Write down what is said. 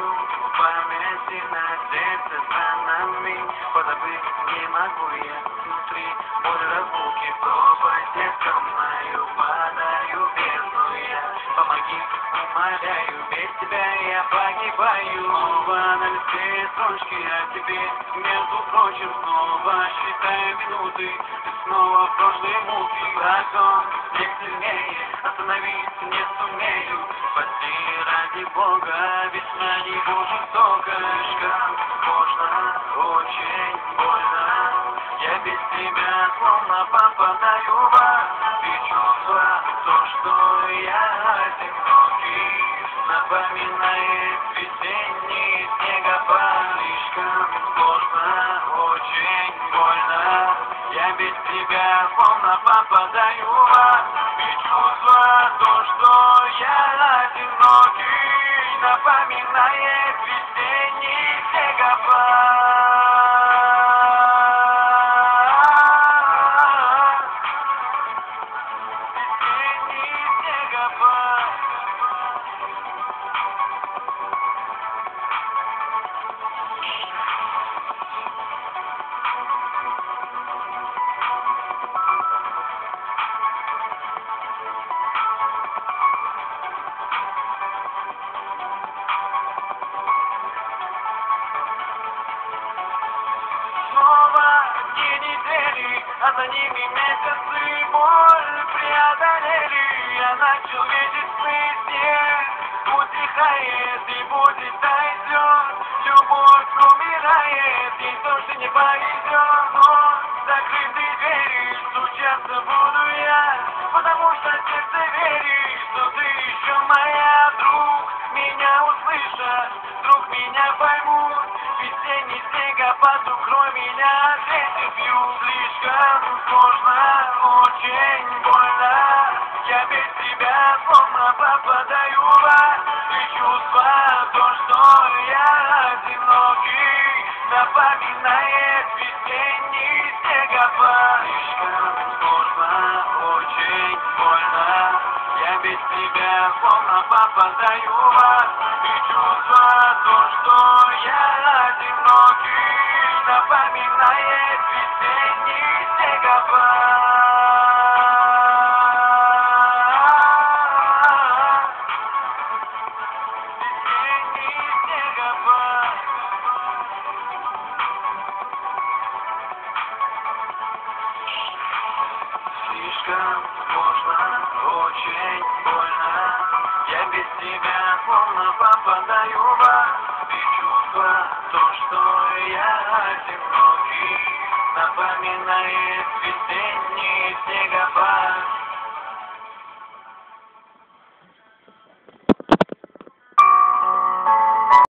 ищу в памяти на сердце странами. Позабыть не могу я внутри боль разлуки. В пропасть со мною падаю в бездну я. Помоги, умоляю, без тебя я погибаю. Снова на листе строчки о тебе, между прочим, снова считаю минуты. Ты снова в прошлые муки. Врагом всех сильнее, остановиться не сумею. Спаси ради Бога, весна не будет жестока. Слишком можно, очень больно. Я без тебя словно попадаю в ад. И чувства, то, что я одинокий, напоминает весенний снегопад. Слишком сложно, очень больно. Я без тебя словно попадаю в ад. И чувства, то, что я одинокий, напоминает весенний снегопад. Весенний снегопад. Снова дни недели, а за ними месяцы, боль преодолели. Я начал видеть сны, снег утихает и будет дойдет. Любовь умирает, ей тоже не повезет. Но закрытые двери стучаться буду я, потому что сердце верит, что ты еще моя. Вдруг меня услышат, вдруг меня поймут. Весенний снегопад, укрой меня от этих вьюг. Слишком сложно, очень больно. Я без тебя словно попадаю в ад. И чувства, то, что я одинокий, напоминает весенний снегопад. Слишком сложно, очень больно. Я без тебя словно попадаю в ад. И чувства, то, что я одинокий, напоминает весенний снегопад. Весенний снегопад. Слишком сложно, очень больно. Я без тебя словно попадаю в ад. И чувства, то, что я одинокий, напоминает весенний снегопад.